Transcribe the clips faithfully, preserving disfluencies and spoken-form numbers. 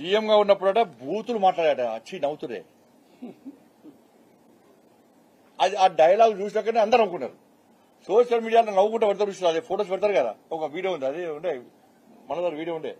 CM గా ఉన్నప్పుడట బూతులు మాట్లాడాట వచ్చి నవ్వుతురే. అది ఆ డైలాగ్ చూసినాకనే అందరూ అనుకున్నారు. సోషల్ మీడియాలో నవ్వుకుంటూ పెడతారు చూసిన అదే ఫోటోస్ పెడతారు కదా, ఒక వీడియో ఉంది, అది ఉండే మన దగ్గర వీడియో ఉండే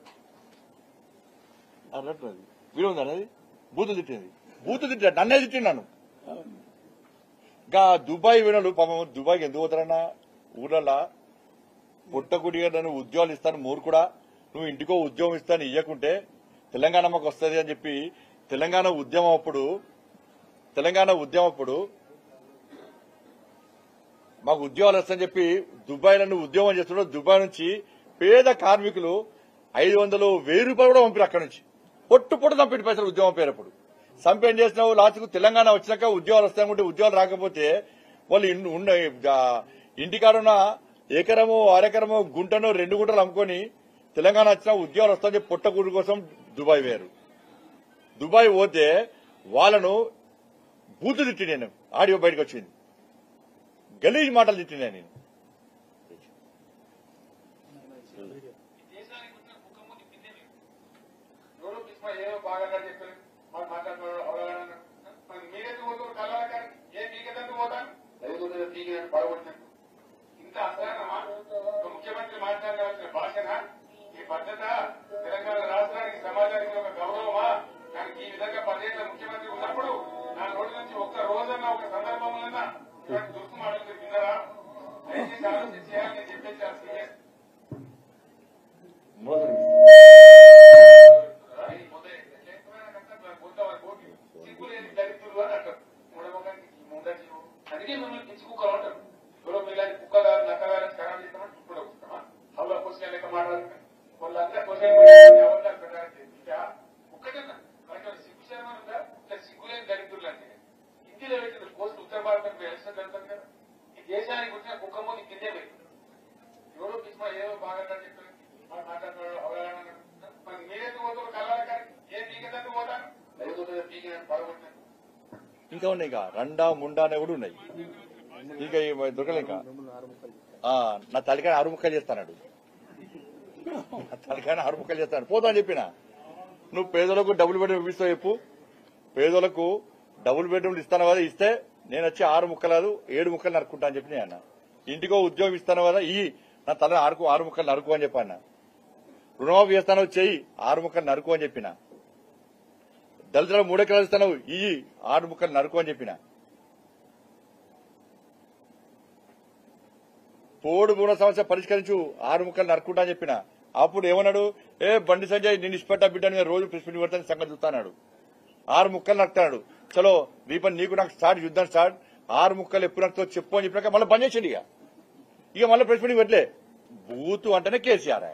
అన్నట్టు అది వీడియో ఉంది అనేది బూతులు తిట్టింది. బూతులు తిట్టా నన్నే తిట్టినాను. ఇంకా దుబాయ్ వినలు పాపం దుబాయ్కి ఎందుకు పోతారన్నా, ఊళ్ళల్లా పుట్టకుడిగా నన్ను ఉద్యోగాలు ఇస్తాను మూర్ఖుడా, నువ్వు ఇంటికో ఉద్యోగం ఇస్తాను ఇయ్యకుంటే తెలంగాణ మాకు వస్తుంది అని చెప్పి తెలంగాణ ఉద్యమం అప్పుడు తెలంగాణ ఉద్యమం అప్పుడు మాకు ఉద్యోగాలు వస్తాయని చెప్పి దుబాయ్ లో ఉద్యోగం చేస్తున్నాడు. దుబాయ్ నుంచి పేద కార్మికులు ఐదు వందలు వెయ్యి రూపాయలు కూడా పంపిరు. అక్కడి నుంచి పొట్టు పొట్టు చంపిటి పైసలు ఉద్యోగం పేరప్పుడు సంపేం చేసినావు. లాస్ట్కు తెలంగాణ వచ్చినాక ఉద్యోగాలు వస్తాయనుకుంటే ఉద్యోగాలు రాకపోతే వాళ్ళు ఉన్న ఇంటికాడున్న ఎకరము అరెకరము గుంటను రెండు గుంటలు అమ్ముకొని తెలంగాణ వచ్చినా ఉద్యోగాలు వస్తాయని చెప్పి పొట్టగూడు కోసం దుబాయ్ వేరు. దుబాయ్ పోతే వాళ్ళను బూతు తిట్టి నేను ఆడియో బయటకు వచ్చింది, గలీజ్ మాటలు తిట్టినా నేను. ముఖ్యమంత్రి మాట్లాడాల్సిన భాషనా ఈ పద్ధత? తెలంగాణ రాష్ట్రానికి సమాజానికి ఒక గౌరవమా? కానీ ఈ విధంగా పదేళ్ల ముఖ్యమంత్రి ఉన్నప్పుడు నా నోటి నుంచి ఒక్క రోజన్నా ఒక సందర్భంలోనా ఇటువంటి దుర్సు మాటలు విన్నారా? దయచేసి ఆలోచన చేయాలని నేను చెప్పేసి సిగ్గు లేని దళితులు అని అంటారు. మూడమొకానికి ముందటి అందుకే మిమ్మల్ని పిచ్చి కుక్కలు అంటారు. ఎవరో మీలాంటి కుక్కగారు నక్కగారు ఖరాబ్ చేస్తామని ఇప్పుడు వస్తామా? హౌలా క్వశ్చన్ లెక్క మాట్లాడుతున్నా వాళ్ళంతా క్వశ్చన్ ఒక్కటన్నా మనకి సిగ్గు శర్మని ఉందా? ఇట్లా సిగ్గులేని దళితులు అంటే హిందీలో పెట్టిన పోస్ట్ ఉత్తర భారతం ఎలక్షన్ జరుగుతుంది కదా. ఈ దేశానికి వచ్చిన కుక్క ముందు కిందే పెట్టింది. ఎవరో పిచ్చిమా ఏదో బాగా చెప్పారు మాట్లాడుతున్నాడు అవగాహన. మరి మీరెందుకు పోతారు కళ్ళ కానీ ఏ పీకెందుకు పోతాను దయతో పీకినట్టు పడగొట్టినట్టు ఇంకా ఉన్నాయి. ఇంకా రండా ముండా అనే కూడా ఉన్నాయి. ఇంకా దొరకలే. ఇంకా నా తలకాయ ఆరు ముక్కలు చేస్తాడు, నా తలకాయ ఆరు ముక్కలు చేస్తాడు పోతా అని చెప్పిన. నువ్వు పేదలకు డబుల్ బెడ్రూమ్ ఇస్తావు చెప్పు, పేదలకు డబుల్ బెడ్రూమ్లు ఇస్తాను కదా, ఇస్తే నేను వచ్చి ఆరు ముక్కలు ఏడు ముక్కలు నరుక్కుంటా అని చెప్పి నేను అన్న. ఇంటికో ఉద్యోగం ఇస్తాను కదా, ఈ నా తల ఆరుకు ఆరు ముక్కలు నరుకు అని చెప్పాను. రుణమాఫీ చేస్తాను చెయ్యి ఆరు ముక్కలు నరుకు అని చెప్పిన. దళితులకు మూడెకరాలు ఇస్తాను ఈ ఆరు ముక్కలు నరుకు అని చెప్పిన. పోడు మూడో సమస్య పరిష్కరించు ఆరు ముక్కలు నరుకుంటా అని చెప్పిన. అప్పుడు ఏమన్నాడు, ఏ బండి సంజయ్ నేను ఇష్టపెట్టా బిడ్డ రోజు ప్రెస్ మీట్ పెడతాను సంగతి చూస్తాడు. ఆరు ముక్కలు నరుకుతాడు. చలో రీపని నీకు నాకు స్టార్ట్ యుద్ధం స్టార్ట్. ఆరు ముక్కలు ఎప్పుడు నరుకుతో చెప్పు అని చెప్పినాక మళ్ళీ బంద్ చేసిండు. ఇక ఇక మళ్ళీ ప్రెస్ మీట్ పెట్టలే. బూతు అంటేనే కేసీఆర్.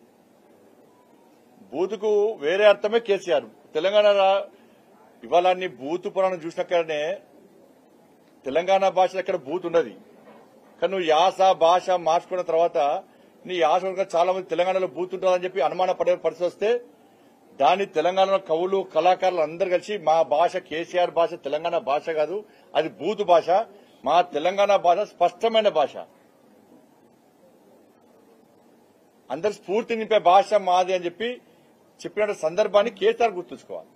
బూతుకు వేరే అర్థమే కేసీఆర్. తెలంగాణ ఇవాళ నీ బూతు పురాణం చూసినాకనే తెలంగాణ భాషలో ఎక్కడ బూతు ఉండదు. కానీ నువ్వు యాస భాష మార్చుకున్న తర్వాత నీ యాస చాలా మంది తెలంగాణలో బూత్ ఉంటుందని చెప్పి అనుమాన పడే పరిస్థితి వస్తే దాన్ని తెలంగాణలో కవులు కళాకారులు అందరు కలిసి మా భాష కేసీఆర్ భాష తెలంగాణ భాష కాదు, అది బూతు భాష, మా తెలంగాణ భాష స్పష్టమైన భాష, అందరు స్ఫూర్తి నింపే భాష మాది అని చెప్పి చెప్పిన సందర్భాన్ని కేసీఆర్ గుర్తుంచుకోవాలి.